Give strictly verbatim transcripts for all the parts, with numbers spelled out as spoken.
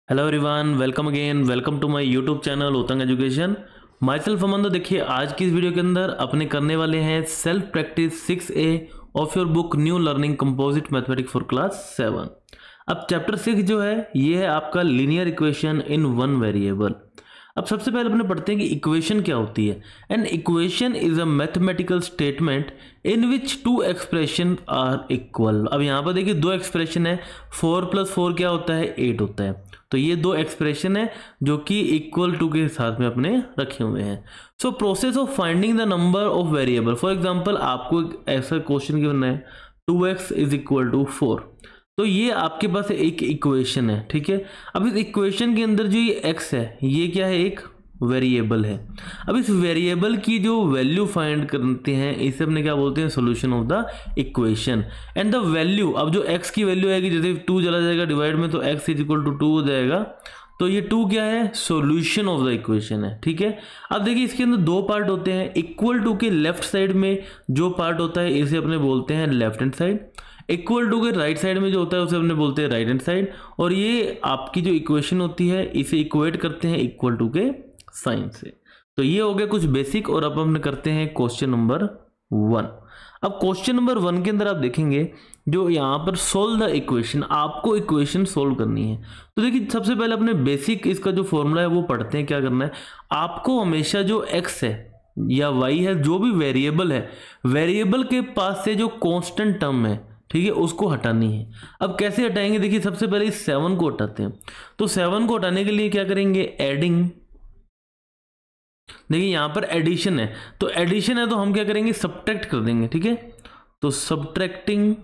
Hello everyone, welcome again welcome to my YouTube channel Uttang education. Myself Aman. देखिए आज की इस वीडियो के अंदर अपने करने वाले हैं self practice six A of your book new learning composite mathematics for class seven. अब चैप्टर सिक्स जो है ये है आपका linear equation in one variable. अब सबसे पहले अपने पढ़ते हैं कि इक्वेशन क्या होती है। An equation is a mathematical statement in which two expression are equal. अब यहाँ पर देखिए दो एक्सप्रेशन है, फोर प्लस फोर क्या होता है, एट होता है। तो ये दो एक्सप्रेशन है जो कि इक्वल टू के साथ में अपने रखे हुए हैं। So process of finding the number of variable. For example आपको एक ऐसा क्वेश्चन गिवन है two x is equal to four. तो ये आपके पास एक इक्वेशन है, ठीक है। अब इस इक्वेशन के अंदर जो ये x है ये क्या है, एक वेरिएबल है। अब इस वेरिएबल की जो वैल्यू फाइंड करते हैं इसे अपने क्या बोलते हैं, solution of the equation. And the value, अब जो x की वैल्यू आएगी, जैसे टू चला जाएगा डिवाइड में तो x is equal to two हो जाएगा। तो ये टू क्या है, सॉल्यूशन ऑफ द इक्वेशन है, ठीक है। अब देखिए इसके अंदर दो पार्ट होते हैं। इक्वल टू के लेफ्ट साइड में जो पार्ट होता है इसे अपने बोलते हैं left hand side. Equal to के राइट साइड में जो होता है उसे अपने बोलते हैं राइट हैंड साइड। और ये आपकी जो इक्वेशन होती है इसे इक्वेट करते हैं इक्वल टू के साइन से। तो ये हो गया कुछ बेसिक। और अब हम करते हैं क्वेश्चन नंबर वन। अब क्वेश्चन नंबर वन के अंदर आप देखेंगे जो यहाँ पर सोल्व द इक्वेशन, आपको इक्वेशन सोल्व करनी है। तो देखिए सबसे पहले अपने बेसिक इसका जो फॉर्मूला है वो पढ़ते हैं। क्या करना है, आपको हमेशा जो एक्स है या वाई है, जो भी वेरिएबल है, वेरिएबल के पास से जो कॉन्स्टेंट टर्म है, ठीक है, उसको हटानी है। अब कैसे हटाएंगे, देखिए सबसे पहले इस सेवन को हटाते हैं। तो सेवन को हटाने के लिए क्या करेंगे, एडिंग। देखिए यहां पर एडिशन है, तो एडिशन है तो हम क्या करेंगे, सब्ट्रैक्ट कर देंगे, ठीक है। तो सब्ट्रैक्टिंग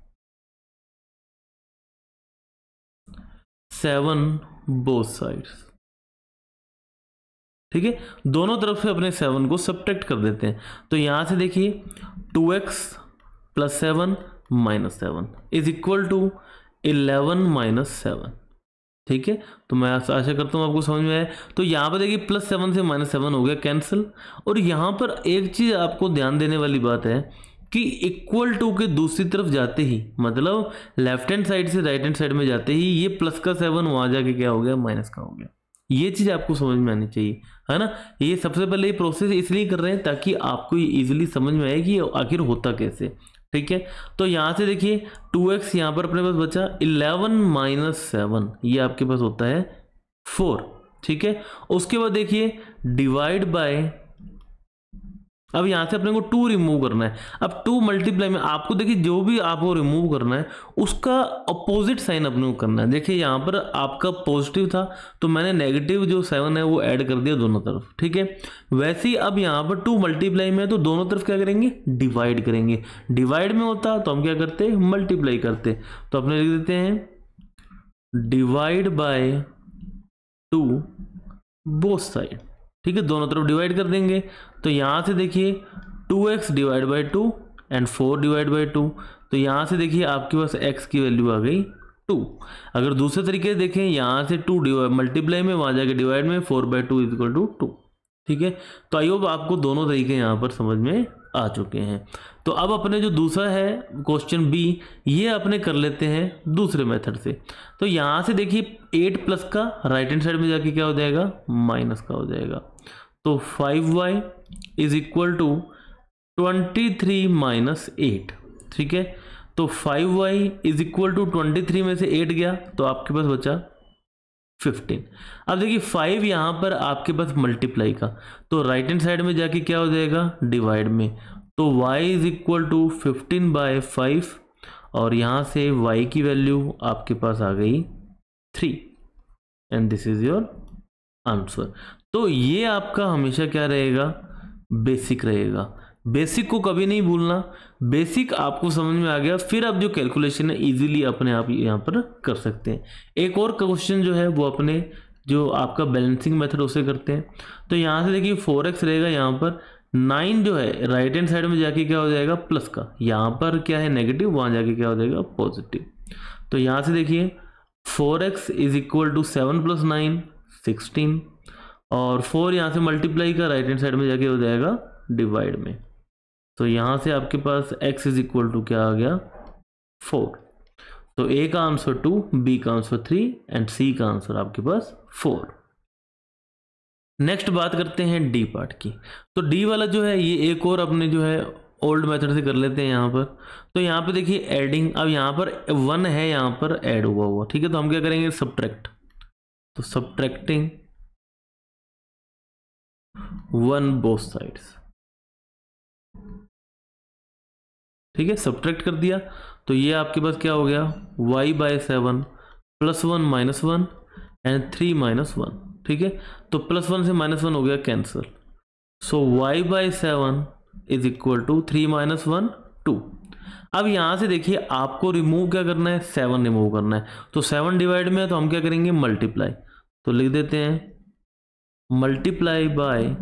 सेवन बोथ साइड्स, ठीक है, दोनों तरफ से अपने सेवन को सब्ट्रैक्ट कर देते हैं। तो यहां से देखिए two X plus seven minus seven is equal to eleven minus seven, ठीक है। तो मैं आशा करता हूँ आपको समझ में आया। तो यहाँ पर देखिए प्लस सेवन से माइनस सेवन हो गया कैंसिल। और यहाँ पर एक चीज़ आपको ध्यान देने वाली बात है कि इक्वल टू के दूसरी तरफ जाते ही, मतलब लेफ्ट हैंड साइड से राइट हैंड साइड में जाते ही ये प्लस का सेवन वहाँ जाके क्या हो गया, माइनस का हो गया। ये चीज़ आपको समझ में आनी चाहिए, है ना। ये सबसे पहले ये प्रोसेस इसलिए कर रहे हैं ताकि आपको ये इजीली समझ में आए कि आखिर होता कैसे, ठीक है। तो यहाँ से देखिए टू एक्स यहाँ पर अपने पास बचा, इलेवन माइनस सेवन ये आपके पास होता है फोर, ठीक है। उसके बाद देखिए डिवाइड बाय, अब यहाँ से अपने को टू रिमूव करना है। अब टू मल्टीप्लाई में आपको देखिए जो भी आपको रिमूव करना है उसका अपोजिट साइन अपने को करना है। देखिए यहाँ पर आपका पॉजिटिव था तो मैंने नेगेटिव जो सेवन है वो ऐड कर दिया दोनों तरफ, ठीक है। वैसे ही अब यहाँ पर टू मल्टीप्लाई में है तो दोनों तरफ क्या करेंगे, डिवाइड करेंगे। डिवाइड में होता तो हम क्या करते, मल्टीप्लाई करते। तो अपने लिख देते हैं divide by two both side, ठीक है, दोनों तरफ डिवाइड कर देंगे। तो यहाँ से देखिए two X divide by two and four divide by two. तो यहाँ से देखिए आपके पास x की वैल्यू आ गई टू। अगर दूसरे तरीके से देखें, यहाँ से टू डिवाइड मल्टीप्लाई में, वहाँ जाके डिवाइड में, four by two is equal to two, ठीक है। तो आई होप आपको दोनों तरीके यहाँ पर समझ में आ चुके हैं। तो अब अपने जो दूसरा है क्वेश्चन बी, ये अपने कर लेते हैं दूसरे मेथड से। तो यहाँ से देखिए एट प्लस का राइट हैंड साइड में जाके क्या हो जाएगा, माइनस का हो जाएगा। तो five Y is equal to twenty three minus eight, ठीक है। तो five Y is equal to twenty three में से एट गया तो आपके पास बचा फिफ्टीन। अब देखिए फाइव यहाँ पर आपके पास मल्टीप्लाई का, तो राइट हैंड साइड में जाके क्या हो जाएगा, डिवाइड में। तो y is equal to fifteen by five और यहाँ से y की वैल्यू आपके पास आ गई three and this is your answer. तो ये आपका हमेशा क्या रहेगा, बेसिक रहेगा। बेसिक को कभी नहीं भूलना। बेसिक आपको समझ में आ गया, फिर आप जो कैलकुलेशन है इजीली अपने आप यहाँ पर कर सकते हैं। एक और क्वेश्चन जो है वो अपने जो आपका बैलेंसिंग मेथड उसे करते हैं। तो यहाँ से देखिए फोर एक्स रहेगा, यहाँ पर नाइन जो है राइट हैंड साइड में जाके क्या हो जाएगा, प्लस का, यहाँ पर क्या है नेगेटिव, वहाँ जाके क्या हो जाएगा, पॉजिटिव। तो यहाँ से देखिए four x is equal to seven plus nine sixteen, और फोर यहाँ से मल्टीप्लाई का राइट हैंड साइड में जाके हो जाएगा डिवाइड में। तो यहाँ से आपके पास x इज इक्वल टू क्या आ गया, फोर। तो ए का आंसर टू, बी का आंसर थ्री एंड सी का आंसर आपके पास फोर। नेक्स्ट बात करते हैं डी पार्ट की। तो डी वाला जो है ये एक और अपने जो है ओल्ड मेथड से कर लेते हैं यहाँ पर। तो यहाँ पे देखिए एडिंग, अब यहाँ पर वन है, यहाँ पर ऐड हुआ हुआ, ठीक है। तो हम क्या करेंगे, सब्ट्रैक्ट। तो सब्ट्रैक्टिंग वन बोथ साइड्स, ठीक है, सब्ट्रैक्ट कर दिया। तो ये आपके पास क्या हो गया, y by seven plus one minus one and three minus one, ठीक है। तो प्लस वन से माइनस वन हो गया cancel. So y by seven is equal to three minus one two. अब यहां से देखिए आपको रिमूव क्या करना है, सेवन रिमूव करना है। तो सेवन डिवाइड में है तो हम क्या करेंगे, मल्टीप्लाई। तो लिख देते हैं multiply by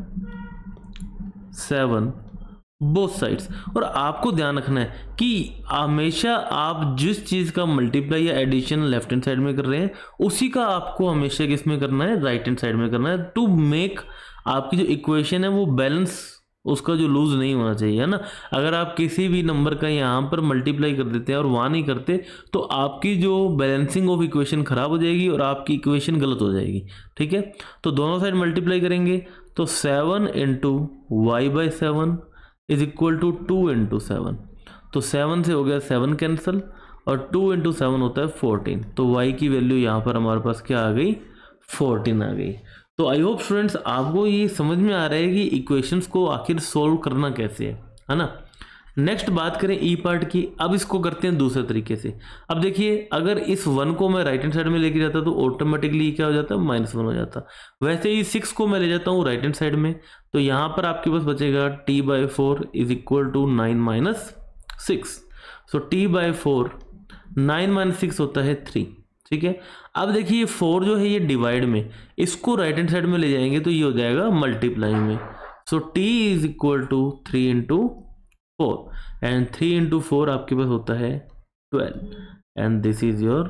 seven both sides. और आपको ध्यान रखना है कि हमेशा आप जिस चीज़ का मल्टीप्लाई या एडिशन लेफ्ट हैंड साइड में कर रहे हैं उसी का आपको हमेशा किस में करना है, राइट हैंड साइड में करना है, टू मेक आपकी जो इक्वेशन है वो बैलेंस, उसका जो लूज नहीं होना चाहिए, है ना। अगर आप किसी भी नंबर का यहाँ पर मल्टीप्लाई कर देते हैं और वहाँ नहीं करते तो आपकी जो बैलेंसिंग ऑफ इक्वेशन खराब हो जाएगी और आपकी इक्वेशन गलत हो जाएगी, ठीक है। तो दोनों साइड मल्टीप्लाई करेंगे तो seven into Y by seven is equal to two into seven. तो सेवन से हो गया सेवन कैंसिल और टू इंटू सेवन होता है फोर्टीन। तो y की वैल्यू यहाँ पर हमारे पास क्या आ गई, फोर्टीन आ गई। तो आई होप स्टूडेंट्स आपको ये समझ में आ रहा है कि इक्वेशंस को आखिर सोल्व करना कैसे है, है ना। नेक्स्ट बात करें ई पार्ट की। अब इसको करते हैं दूसरे तरीके से। अब देखिए अगर इस वन को मैं राइट हैंड साइड में लेके जाता तो ऑटोमेटिकली क्या हो जाता है, माइनस वन हो जाता। वैसे ही सिक्स को मैं ले जाता हूँ राइट हैंड साइड में तो यहाँ पर आपके पास बचेगा T by four is equal to nine minus six. So T by four, nine minus six होता है थ्री, ठीक है। अब देखिए फोर जो है ये डिवाइड में, इसको राइट हैंड साइड में ले जाएंगे तो ये हो जाएगा मल्टीप्लाई में। So T is equal to three into four and three into four आपके पास होता है twelve and this is your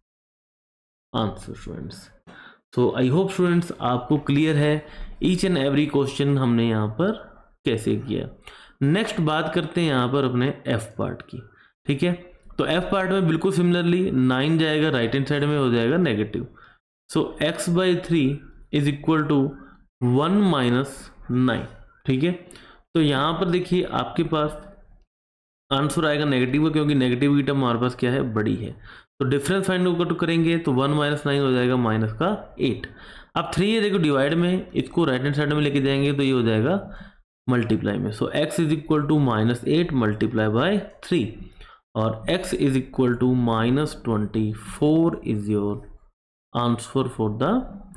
answer students. So I hope students आपको क्लियर है ईच एंड एवरी क्वेश्चन हमने यहाँ पर कैसे किया। नेक्स्ट बात करते हैं यहाँ पर अपने एफ पार्ट की, ठीक है। तो एफ पार्ट में बिल्कुल सिमिलरली नाइन जाएगा राइट हैंड साइड में, हो जाएगा negative. So X by three is equal to one minus nine, ठीक है। तो यहाँ पर देखिए आपके पास आंसर आएगा नेगेटिव, क्योंकि नेगेटिव की टर्म हमारे पास क्या है, बड़ी है। तो डिफरेंस फाइंड आउट करेंगे तो वन माइनस नाइन हो जाएगा माइनस का एट। अब थ्री है देखो डिवाइड में, इसको राइट हैंड साइड में लेके जाएंगे तो ये हो जाएगा मल्टीप्लाई में। So X is equal to minus eight multiply by three और x is equal to minus twenty four is your answer for the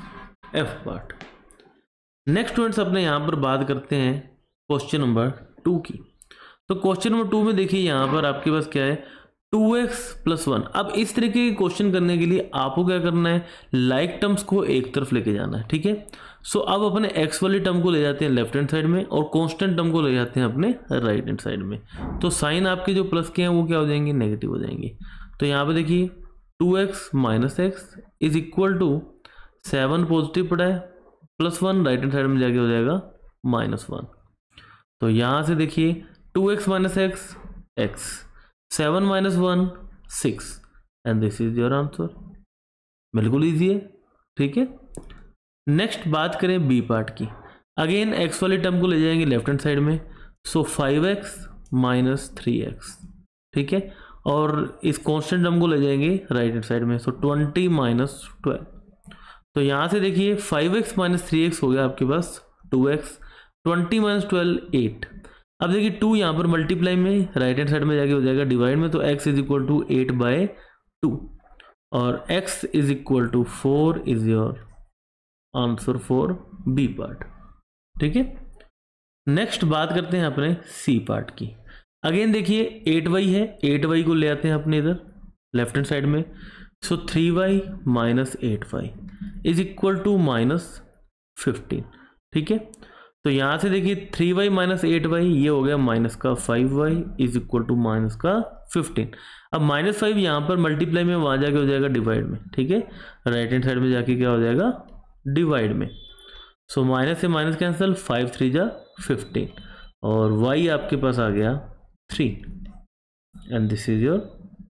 F part. Next students अपने यहाँ पर बात करते हैं क्वेश्चन नंबर टू की। तो क्वेश्चन नंबर टू में देखिए यहाँ पर आपके पास क्या है, टू एक्स प्लस वन। अब इस तरीके के क्वेश्चन करने के लिए आपको क्या करना है, लाइक टर्म्स को एक तरफ लेके जाना है, ठीक है। सो अब अपने x वाली टर्म को ले जाते हैं लेफ्ट हैंड साइड में और कांस्टेंट टर्म को ले जाते हैं अपने राइट हैंड साइड में। तो साइन आपके जो प्लस के हैं वो क्या हो जाएंगे, नेगेटिव हो जाएंगे। तो यहाँ पे देखिए two X minus X is equal to seven positive पड़ा है plus one, right hand side में जाके हो जाएगा माइनस वन। तो यहाँ से देखिए two X minus X X, seven minus one six and this is your answer. बिल्कुल ईजी है, ठीक है। नेक्स्ट बात करें बी पार्ट की। अगेन एक्स वाली टर्म को ले जाएंगे लेफ्ट हैंड साइड में। So five x minus three x, ठीक है। और इस कांस्टेंट टर्म को ले जाएंगे राइट हैंड साइड में। So twenty minus twelve. तो यहाँ से देखिए five x minus three X हो गया आपके पास two X, twenty minus twelve eight. अब देखिए टू यहाँ पर मल्टीप्लाई में राइट हैंड साइड में जाके हो जाएगा डिवाइड में। तो x is equal to eight by two और x is equal to four is your answer for B part, ठीक है। नेक्स्ट बात करते हैं अपने सी पार्ट की। अगेन देखिए एट वाई है, एट वाई को ले आते हैं अपने इधर लेफ्ट हैंड साइड में। So three y minus eight y is equal to minus fifteen, ठीक है। तो यहाँ से देखिए three y minus eight y ये हो गया माइनस का five Y is equal to minus का फिफ्टीन। अब माइनस फाइव यहाँ पर मल्टीप्लाई में, वहाँ जाके हो जाएगा डिवाइड में, ठीक है। राइट हैंड साइड में जाके क्या हो जाएगा, डिवाइड में। सो माइनस से माइनस कैंसिल, फाइव थ्री जा फिफ्टीन और y आपके पास आ गया three and this is your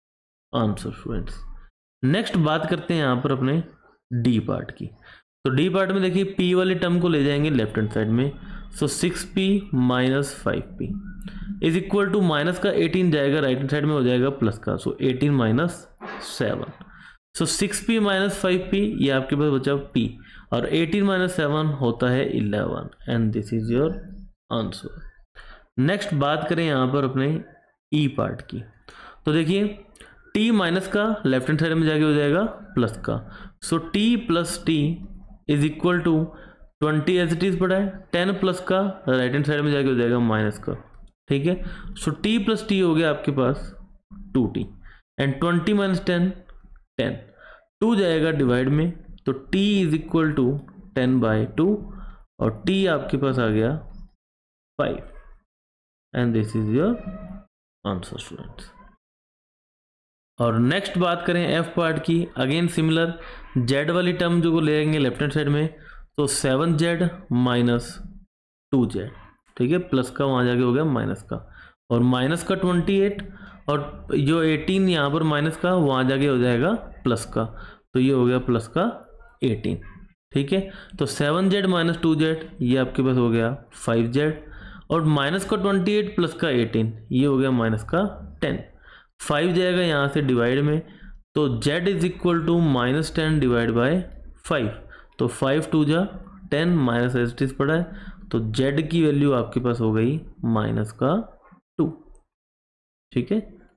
answer students. Next बात करते हैं यहाँ पर अपने डी पार्ट की। तो डी पार्ट में देखिए पी वाली टर्म को ले जाएंगे लेफ्ट हैंड साइड में, so six p minus five p is equal to minus का एटीन जाएगा राइट हैंड साइड में, हो जाएगा प्लस का, so eighteen minus seven, so six p minus five p ये आपके पास बचा पी, और एटीन माइनस सेवन होता है eleven, and this is your answer. Next बात करें यहाँ पर अपने ई पार्ट की। तो देखिए टी माइनस का लेफ्ट हैंड साइड में जाके हो जाएगा प्लस का, so t plus t is equal to twenty as it is पड़ा है, टेन प्लस का राइट हैंड साइड में जाके हो जाएगा माइनस का, ठीक है। सो टी प्लस टी हो गया आपके पास two t, and twenty minus ten ten, two जाएगा डिवाइड में, तो t is equal to ten by two, और टी आपके पास आ गया five, and this is your answer students. और नेक्स्ट बात करें एफ पार्ट की, अगेन सिमिलर, जेड वाली टर्म जो को ले आएंगे लेफ्ट हैंड साइड में, तो seven z minus two z, ठीक है, प्लस का वहाँ जाके हो गया माइनस का, और माइनस का ट्वेंटी एट, और जो एटीन यहाँ पर माइनस का वहाँ जाके हो जाएगा प्लस का, तो ये हो गया प्लस का एटीन, ठीक है। तो seven z minus two z ये आपके पास हो गया फाइव जेड, और माइनस का ट्वेंटी एट प्लस का एटीन ये हो गया माइनस का टेन, फाइव जाएगा यहाँ से डिवाइड में, तो z is equal to minus ten divide by five, तो फाइव टू जा ten minus as it is पड़ा है, तो z की वैल्यू आपके पास हो गई माइनस का टू, ठीक है,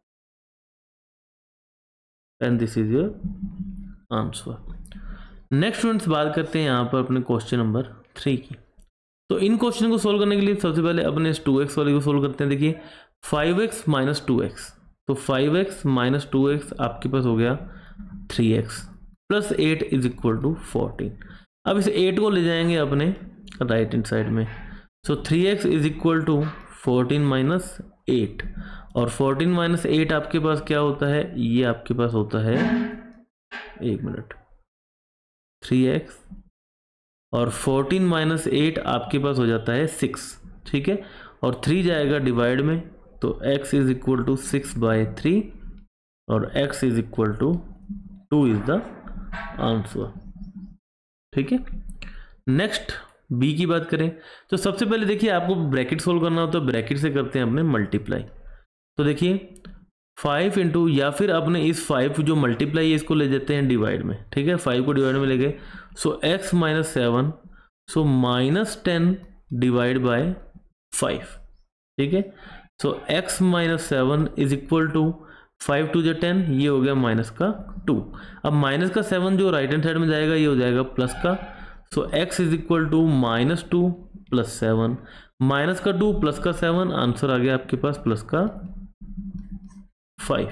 and this is your answer. Next students बात करते हैं यहाँ पर अपने क्वेश्चन नंबर थ्री की। तो इन क्वेश्चन को सोल्व करने के लिए सबसे पहले अपने इस टू एक्स वाले को सोल्व करते हैं। देखिए five x minus two x, तो five x minus two x आपके पास हो गया three x plus eight is equal to fourteen. अब इस एट को ले जाएंगे अपने राइट हैंड साइड में, so three x is equal to fourteen minus eight, और फोर्टीन माइनस एट आपके पास क्या होता है, ये आपके पास होता है, एक मिनट, थ्री एक्स और फोर्टीन माइनस एट आपके पास हो जाता है सिक्स, ठीक है, और थ्री जाएगा डिवाइड में, तो x is equal to six by three, और x is equal to two is the answer, ठीक है। नेक्स्ट b की बात करें, तो सबसे पहले देखिए आपको ब्रैकेट सोल्व करना हो तो ब्रैकेट से करते हैं अपने मल्टीप्लाई। तो देखिए फाइव इंटू, या फिर अपने इस फाइव जो मल्टीप्लाई है इसको ले जाते हैं डिवाइड में, ठीक है, फाइव को डिवाइड में ले गए, so x minus seven, so minus ten divide by five, ठीक है, so x minus seven is equal to five two जो टेन, ये हो गया माइनस का टू। अब माइनस का सेवन जो राइट हैंड साइड में जाएगा ये हो जाएगा प्लस का, so x is equal to minus two plus seven, minus का टू प्लस का सेवन, आंसर आ गया आपके पास प्लस का फाइव,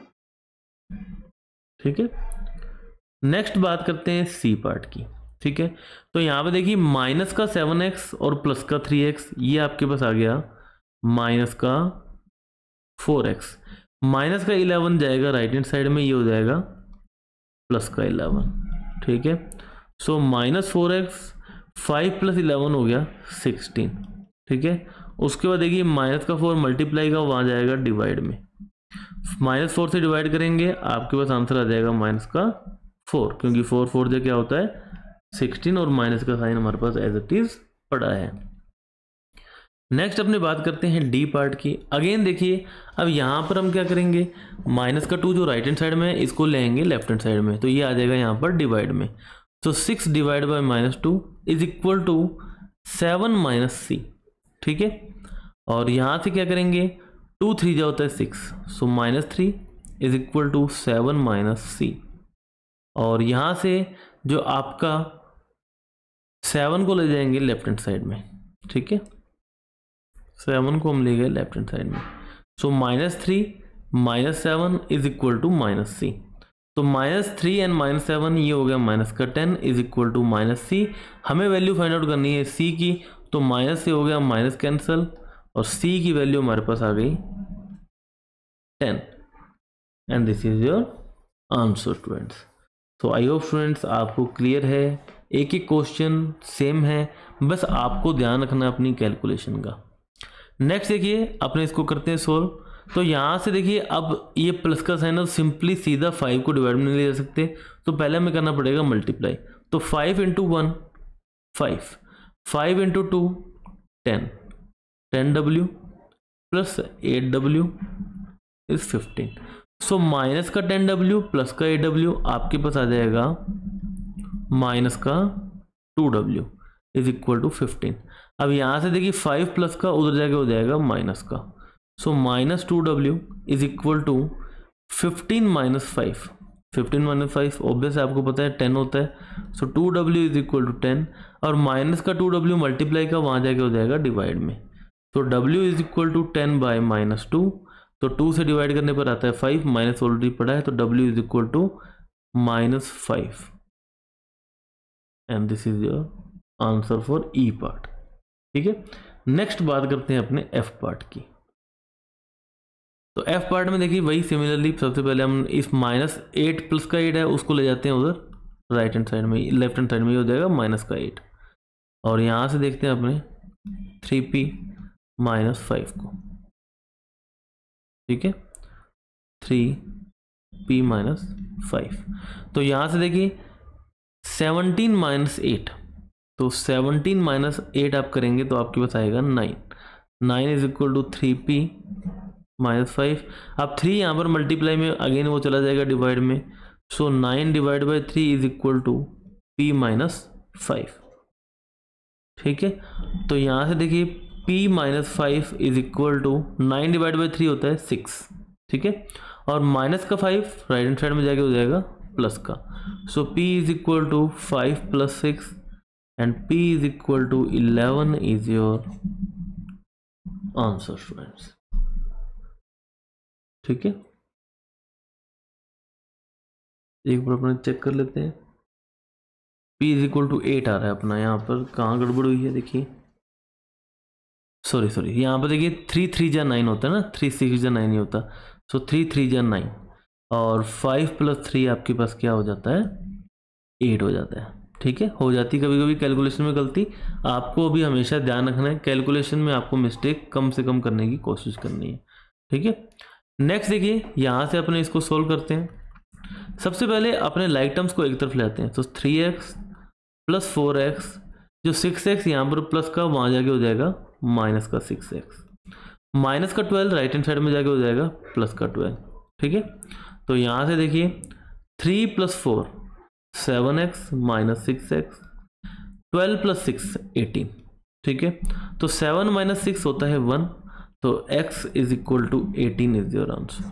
ठीक है। नेक्स्ट बात करते हैं सी पार्ट की, ठीक है। तो यहाँ पे देखिए माइनस का सेवन एक्स और प्लस का थ्री एक्स ये आपके पास आ गया माइनस का फोर एक्स, माइनस का इलेवन जाएगा राइट हैंड साइड में, ये हो जाएगा प्लस का इलेवन, ठीक है। So minus four x, five plus eleven हो गया सिक्सटीन, ठीक है। उसके बाद देखिए माइनस का फोर मल्टीप्लाई का वहाँ जाएगा डिवाइड में, माइनस फोर से डिवाइड करेंगे आपके पास आंसर आ जाएगा माइनस का फोर, क्योंकि फोर फोर जो क्या होता है सिक्सटीन, और माइनस का साइन हमारे पास एज इट इज पड़ा है। नेक्स्ट अपने बात करते हैं डी पार्ट की। अगेन देखिए अब यहाँ पर हम क्या करेंगे, माइनस का टू जो राइट हैंड साइड में है इसको लेंगे लेफ्ट हैंड साइड में, तो ये आ जाएगा यहाँ पर डिवाइड में, तो six divide by minus two is equal to seven minus c, ठीक है। और यहाँ से क्या करेंगे, टू थ्री जो होता है six, so minus three is equal to seven minus c, और यहाँ से जो आपका सेवन को ले जाएंगे लेफ्ट हैंड साइड में, ठीक है, सेवन को हम ले गए लेफ्ट हैंड साइड में, so minus three minus seven is equal to minus c, तो minus three and minus seven ये हो गया माइनस का ten is equal to minus c. हमें वैल्यू फाइंड आउट करनी है सी की, तो माइनस से हो गया माइनस कैंसल, और सी की वैल्यू हमारे पास आ गई ten, and this is your answer students. तो आई होप स्टूडेंट्स आपको क्लियर है, एक एक क्वेश्चन सेम है, बस आपको ध्यान रखना अपनी कैलकुलेशन का। नेक्स्ट देखिए अपने इसको करते हैं सोल्व। तो यहाँ से देखिए अब ये प्लस का साइन है, सिंपली सीधा फाइव को डिवाइड में नहीं ले जा सकते, तो पहले हमें करना पड़ेगा मल्टीप्लाई। तो five into one five, five into two ten, ten W plus eight W is fifteen. So minus का टेन डब्ल्यू प्लस का एट डब्ल्यू आपके पास आ जाएगा माइनस का two W is equal to fifteen. अब यहाँ से देखिए फाइव प्लस का उधर जाके हो जाएगा माइनस का, so minus two W is equal to fifteen minus five, fifteen minus five obvious आपको पता है टेन होता है, so two W is equal to ten, और माइनस का टू डब्ल्यू मल्टीप्लाई का वहाँ जाके हो जाएगा डिवाइड में, तो डब्ल्यू is equal to ten by minus two, तो टू से डिवाइड करने पर आता है फाइव, माइनस ऑलरेडी पड़ा है, तो डब्ल्यू is equal to minus five, and this is your answer for e part. ठीक है, नेक्स्ट बात करते हैं अपने एफ पार्ट की। तो एफ पार्ट में देखिए वही सिमिलरली सबसे पहले हम इस माइनस एट प्लस का एट है उसको ले जाते हैं उधर राइट हैंड साइड में, लेफ्ट हैंड साइड में हो जाएगा माइनस का एट, और यहाँ से देखते हैं अपने थ्री पी माइनस फाइव को। ठीक है, थ्री पी माइनस फाइव, तो यहाँ से देखिए सेवनटीन माइनस एट, तो सेवनटीन माइनस एट आप करेंगे तो आपके पास आएगा nine, nine is equal to three p minus five. अब थ्री यहाँ पर मल्टीप्लाई में अगेन वो चला जाएगा डिवाइड में, so nine divide by three is equal to p minus five. ठीक है, तो यहाँ से देखिए p minus five is equal to nine divide by three होता है सिक्स। ठीक है, और माइनस का फाइव राइट हैंड साइड में जाके हो जाएगा प्लस का, so p is equal to five plus six and p is equal to eleven is your answer students. ठीक है, एक बार अपने चेक कर लेते हैं, p is equal to eight आ रहा है अपना, यहाँ पर कहाँ गड़बड़ हुई है देखिए, सॉरी सॉरी यहाँ पर देखिए थ्री थ्री जा नाइन होता है ना, थ्री सिक्स जा नाइन ही होता, सो थ्री थ्री जा नाइन, और फाइव प्लस थ्री आपके पास क्या हो जाता है, एट हो जाता है। ठीक है, हो जाती कभी कभी कैलकुलेशन में गलती, आपको भी हमेशा ध्यान रखना है कैलकुलेशन में आपको मिस्टेक कम से कम करने की कोशिश करनी है। ठीक है, नेक्स्ट देखिए यहाँ से अपने इसको सोल्व करते हैं। सबसे पहले अपने लाइक टर्म्स को एक तरफ ले आते हैं, तो three x plus four x, जो सिक्स एक्स यहाँ पर प्लस का वहाँ जाके हो जाएगा माइनस का सिक्स एक्स, माइनस का ट्वेल्व राइट हैंड साइड में जाके हो जाएगा प्लस का ट्वेल्व। ठीक है, तो यहाँ से देखिए three plus four seven x minus six x, twelve plus six eighteen. ठीक है, तो सेवन माइनस सिक्स होता है वन, तो x is equal to eighteen is your answer.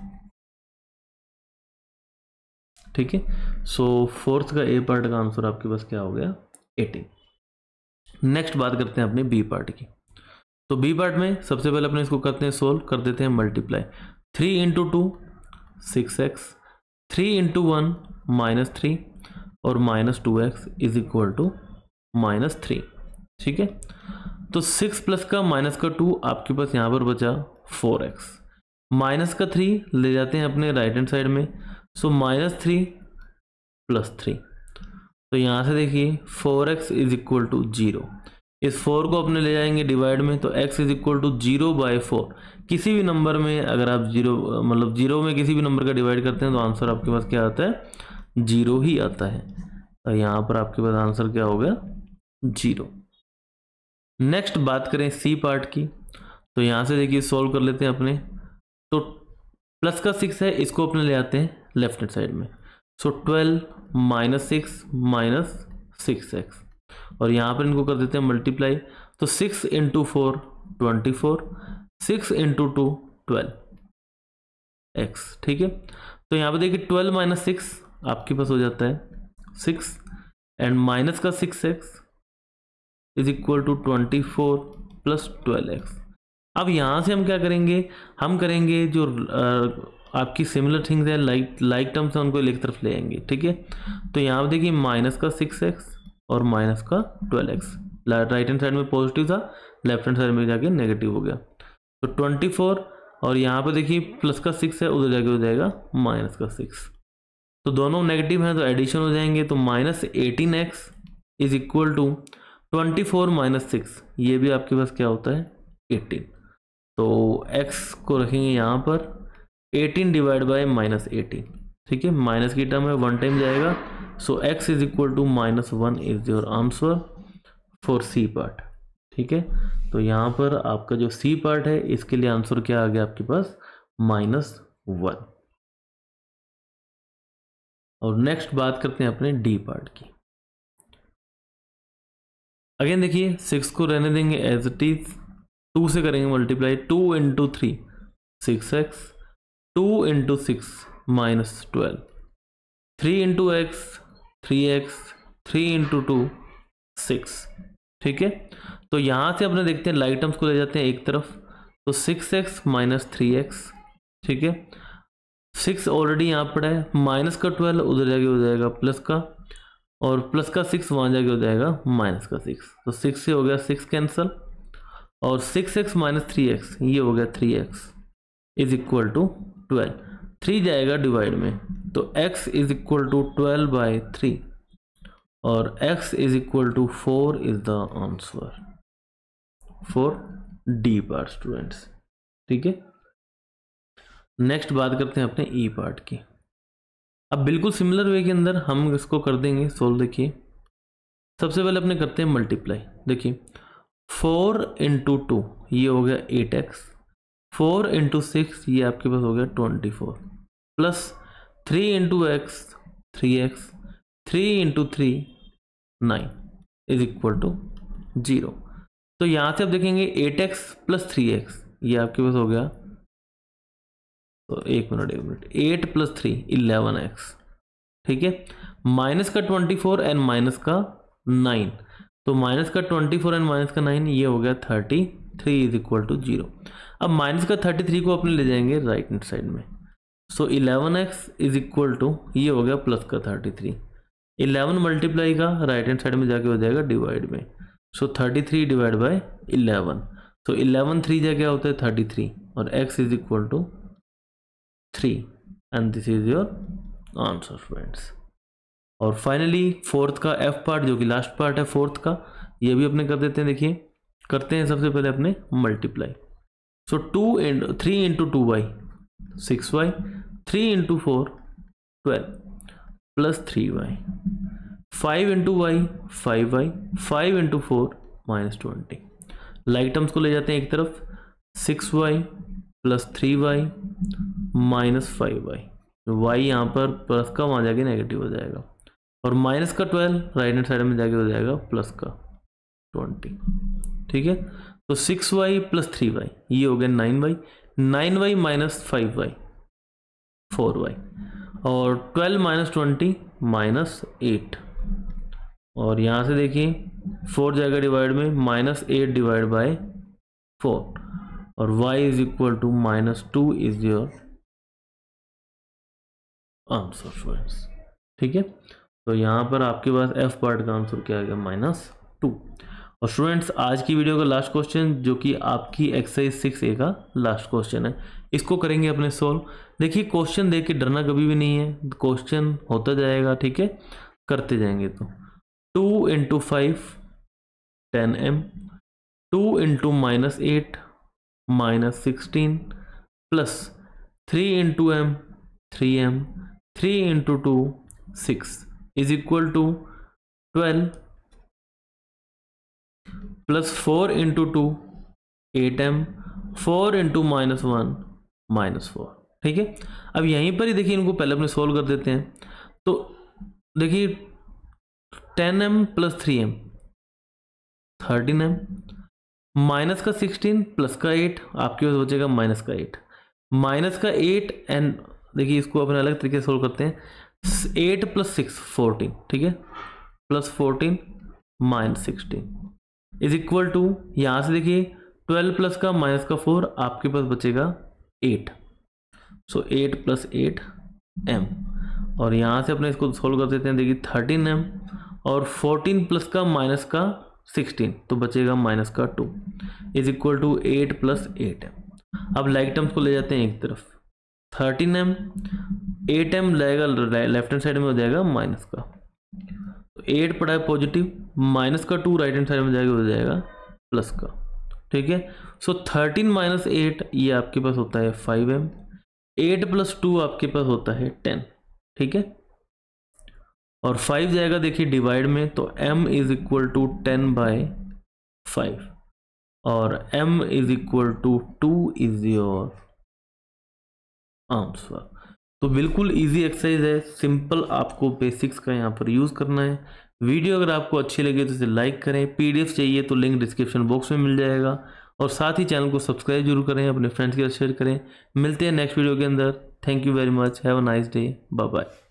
ठीक है, सो फोर्थ का ए पार्ट का आंसर आपके पास क्या हो गया, एटीन। नेक्स्ट बात करते हैं अपने बी पार्ट की। तो बी पार्ट में सबसे पहले अपने इसको करते हैं सोल्व, कर देते हैं multiply, three into two six x, three into one minus three, और minus two x is equal to minus three. ठीक है, तो सिक्स प्लस का माइनस का टू आपके पास यहाँ पर बचा फोर एक्स, माइनस का थ्री ले जाते हैं अपने राइट हैंड साइड में, so minus three plus three, तो यहाँ से देखिए four x is equal to zero, इस फोर को अपने ले जाएंगे डिवाइड में, तो x is equal to zero by four. किसी भी नंबर में अगर आप जीरो मतलब जीरो में किसी भी नंबर का डिवाइड करते हैं तो आंसर आपके पास क्या आता है, जीरो ही आता है, और यहाँ पर आपके पास आंसर क्या हो गया, जीरो। नेक्स्ट बात करें सी पार्ट की, तो यहाँ से देखिए सॉल्व कर लेते हैं अपने, तो प्लस का सिक्स है इसको अपने ले आते हैं लेफ्ट हैंड साइड में, so twelve minus six minus six x, और यहाँ पर इनको कर देते हैं मल्टीप्लाई, तो six into four twenty four, six into two twelve x. ठीक है, तो यहाँ पर देखिए ट्वेल्व माइनस सिक्स आपके पास हो जाता है सिक्स, एंड माइनस का six x is equal to twenty four plus twelve x. अब यहाँ से हम क्या करेंगे, हम करेंगे जो आ, आपकी सिमिलर थिंग्स है लाइक लाइक टर्म्स है उनको एक तरफ ले आएंगे। ठीक है, तो यहाँ पर देखिए माइनस का सिक्स एक्स और माइनस का twelve x, right hand side में पॉजिटिव था, लेफ्ट हैंड साइड में जाके नेगेटिव हो गया, तो ट्वेंटी फोर, और यहाँ पर देखिए प्लस का सिक्स है उधर जाके हो जाएगा माइनस का सिक्स, तो दोनों नेगेटिव हैं तो एडिशन हो जाएंगे, तो minus eighteen x is equal to twenty four minus six, ये भी आपके पास क्या होता है एटीन। तो x को रखेंगे यहाँ पर eighteen divide by minus eighteen, ठीक है, माइनस की टर्म है, वन टाइम जाएगा, so x is equal to minus one is your answer for c part, ठीक है। तो यहाँ पर आपका जो सी पार्ट है इसके लिए आंसर क्या आ गया आपके पास, माइनस वन। और नेक्स्ट बात करते हैं अपने डी पार्ट की। अगेन देखिए सिक्स को रहने देंगे एज इट इज, टू से करेंगे multiply, two into three six x, two into six minus twelve, three into x three x, three into two six, ठीक है। तो यहाँ से अपने देखते हैं लाइक टर्म्स को ले जाते हैं एक तरफ, तो six x minus three x, ठीक है, सिक्स ऑलरेडी यहाँ पड़ा है, माइनस का ट्वेल्व उधर जाके हो जाएगा प्लस का, और प्लस का सिक्स वहाँ जाके हो जाएगा माइनस का सिक्स, तो सिक्स से हो गया सिक्स कैंसल, और six x minus three x ये हो गया three x is equal to twelve, three जाएगा डिवाइड में, तो x is equal to twelve by three और x is equal to four is the answer for D part students, ठीक है। Next बात करते हैं अपने ई पार्ट की। अब बिल्कुल सिमिलर वे के अंदर हम इसको कर देंगे सोल्व। देखिए सबसे पहले अपने करते हैं मल्टीप्लाई। देखिए फोर इंटू टू ये हो गया eight x, four into six ये आपके पास हो गया twenty four, plus three into x three x, three into three nine is equal to zero. तो यहाँ से आप देखेंगे eight x plus three x ये आपके पास हो गया, तो एक मिनट एक minute eight plus three eleven x, ठीक है, माइनस का ट्वेंटी फोर एंड माइनस का नाइन, तो माइनस का ट्वेंटी फोर एंड माइनस का नाइन ये हो गया thirty three is equal to zero. अब माइनस का थर्टी थ्री को अपने ले जाएंगे राइट हैंड साइड में, so eleven x is equal to ये हो गया प्लस का थर्टी थ्री, इलेवन मल्टीप्लाई का राइट हैंड साइड में जाके हो जाएगा डिवाइड में, so thirty three divide by eleven, so eleven three जा क्या होता है थर्टी थ्री और x is equal to three and this is your answer friends. और फाइनली फोर्थ का f पार्ट जो कि लास्ट पार्ट है फोर्थ का, ये भी अपने कर देते हैं। देखिए करते हैं सबसे पहले अपने multiply, so two into three into two y six y, three into four twelve plus three y, five into y five y, five into four minus twenty. Like terms को ले जाते हैं एक तरफ, six y plus three y minus five y, y यहाँ पर plus का वहाँ जाके नेगेटिव हो जाएगा, और माइनस का ट्वेल्व राइट हैंड साइड में जाके हो जाएगा प्लस का ट्वेंटी, ठीक है। तो six y plus three y ये हो गया nine y, nine y minus five y four y, और twelve minus twenty minus eight, और यहाँ से देखिए फोर जाएगा डिवाइड में, minus eight divide by four, और y is equal to minus two is your answer friends, ठीक है। तो यहाँ पर आपके पास f पार्ट का आंसर क्या आ गया माइनस टू। और स्टूडेंट्स आज की वीडियो का लास्ट क्वेश्चन जो कि आपकी एक्सरसाइज सिक्स ए का लास्ट क्वेश्चन है, इसको करेंगे अपने सोल्व। देखिए क्वेश्चन देख के डरना कभी भी नहीं है, क्वेश्चन होता जाएगा, ठीक है, करते जाएंगे। तो two into five ten m, two into minus eight minus sixteen, plus three into m three m, three into two six is equal to twelve, plus four into two eight m, four into minus one minus four, ठीक है। अब यहीं पर ही देखिए इनको पहले अपने solve कर देते हैं। तो देखिए ten m plus three m thirteen m, minus का सिक्सटीन प्लस का एट आपके पास बचेगा माइनस का एट, माइनस का एट एंड देखिए इसको अपने अलग तरीके से सोल्व करते हैं, एट प्लस सिक्स फोर्टीन, ठीक है, plus fourteen minus sixteen is equal to, यहाँ से देखिए ट्वेल्व प्लस का माइनस का फोर आपके पास बचेगा eight, so eight plus eight m, और यहाँ से अपने इसको सोल्व कर देते हैं। देखिए थर्टीन एम और फोर्टीन प्लस का माइनस का सिक्सटीन तो बचेगा माइनस का two is equal to eight plus eight m. अब लाइक टर्म्स को ले जाते हैं एक तरफ, थर्टीन एम एट एम लगेगा लेफ्ट हैंड साइड में हो जाएगा माइनस का, तो एट पड़ा है पॉजिटिव, माइनस का टू राइट हैंड साइड में जाएगा हो जाएगा प्लस का, ठीक है। सो थर्टीन माइनस एट ये आपके पास होता है five m, eight plus two आपके पास होता है टेन, ठीक है। और फाइव जाएगा देखिए डिवाइड में, तो m is equal to ten by five और m is equal to two is your answer. तो बिल्कुल इजी एक्सरसाइज है, सिंपल, आपको बेसिक्स का यहाँ पर यूज़ करना है। वीडियो अगर आपको अच्छी लगे तो इसे लाइक करें, पीडीएफ चाहिए तो लिंक डिस्क्रिप्शन बॉक्स में मिल जाएगा, और साथ ही चैनल को सब्सक्राइब जरूर करें, अपने फ्रेंड्स के साथ शेयर करें। मिलते हैं नेक्स्ट वीडियो के अंदर। Thank you very much, have a nice day, bye bye.